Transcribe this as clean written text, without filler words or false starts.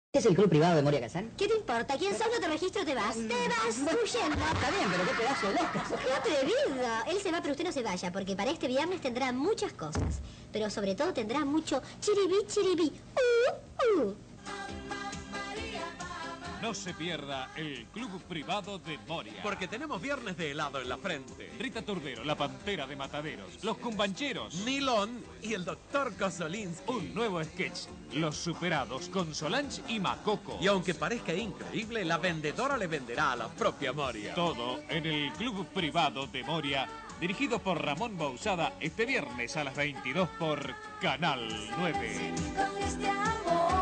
¿Es el club privado de Moria Kazan? ¿Qué te importa? ¿Quién sos? No te registro, te vas. ¡Te vas huyendo! Está bien, pero qué pedazo de loca. ¡Qué atrevido! Él se va, pero usted no se vaya, porque para este viernes tendrá muchas cosas. Pero sobre todo tendrá mucho chiribí, chiribí. No se pierda el Club Privado de Moria. Porque tenemos viernes de helado en la frente. Rita Turdero, la pantera de Mataderos, los cumbancheros, Nilón y el doctor Kosolinsky. un nuevo sketch, Los Superados con Solange y Macoco. Y aunque parezca increíble, la vendedora le venderá a la propia Moria. Todo en el Club Privado de Moria, dirigido por Ramón Bausada, este viernes a las 22 por Canal 9. Con este amor.